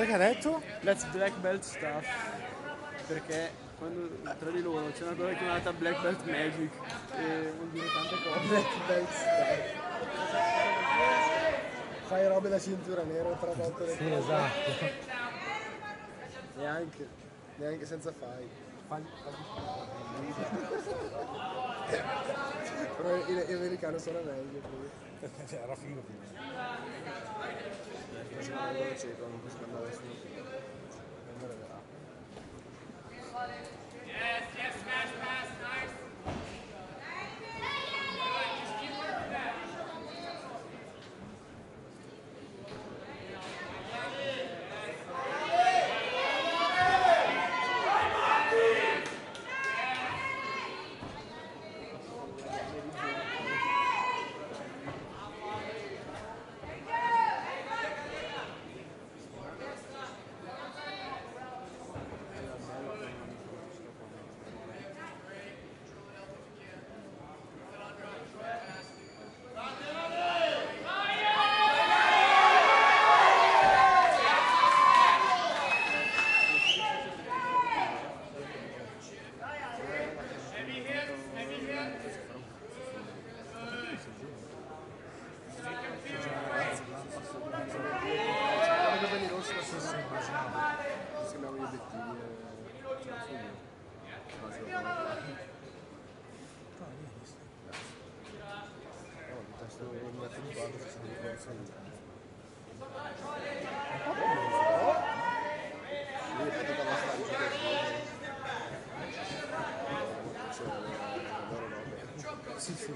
Cos'è che ha detto? That's black belt stuff. Perché quando tra di loro c'è una cosa chiamata Black Belt Magic e vuol dire tante cose. Black belt stuff. Fai robe da cintura nera 3 volte le Sì, esatto. neanche senza fai. Però gli americani sono meglio. Cioè, era figo. Se non lo cieco, non posso andare nessuno più. Yes, yes, smash pass, nice. Sì, sì.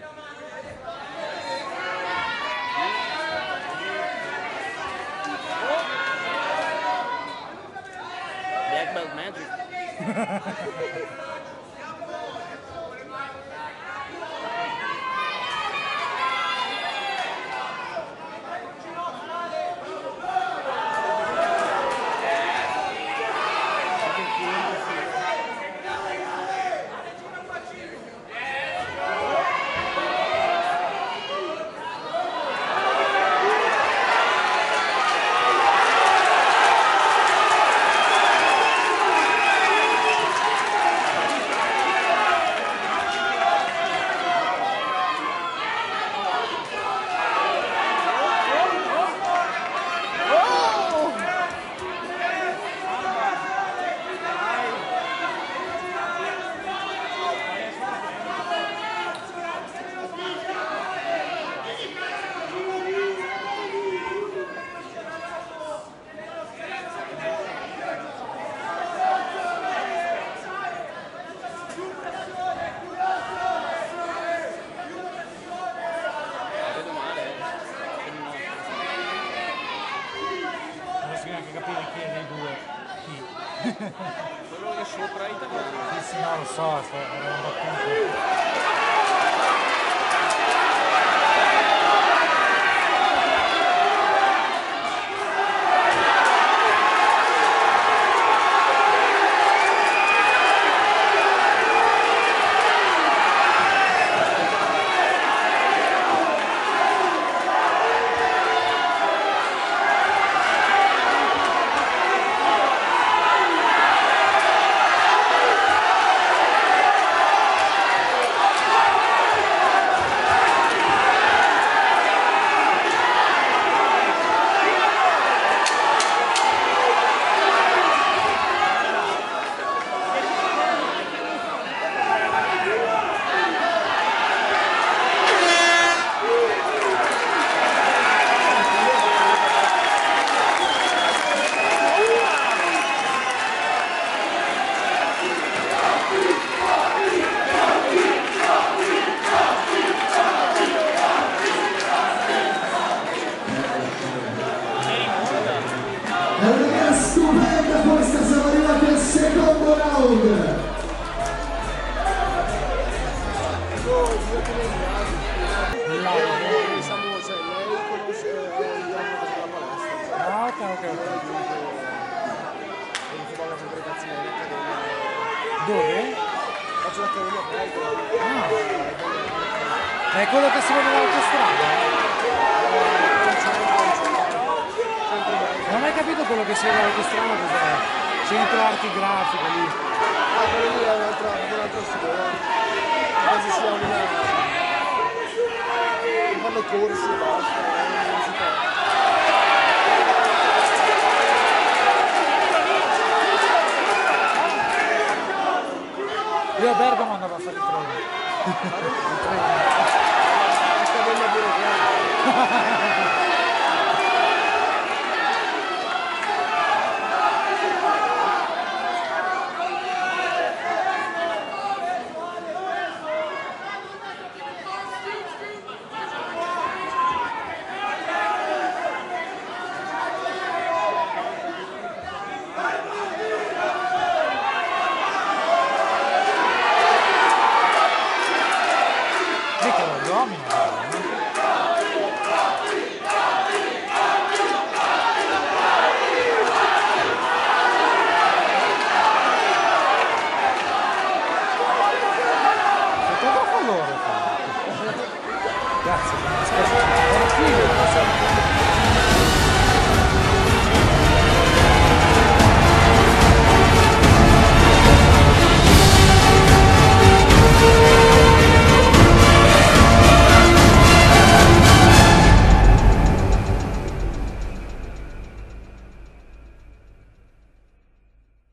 Black Belt Magic. Quello che sopra italiano. Sì, no, lo so, era un battuto. Dove? Faccio l'accademia aperta. È quello che si vede dall'autostrada? Sempre bello. mai capito quello che segue l'autostrada cos'è. Centro arti grafiche lì. Ah, quello lì è un'altra scuola. Penso sia una... fanno corsi e basta, all'università. Io a Bergamo andavo a fare il treno. Il treno. Accademia burocratica.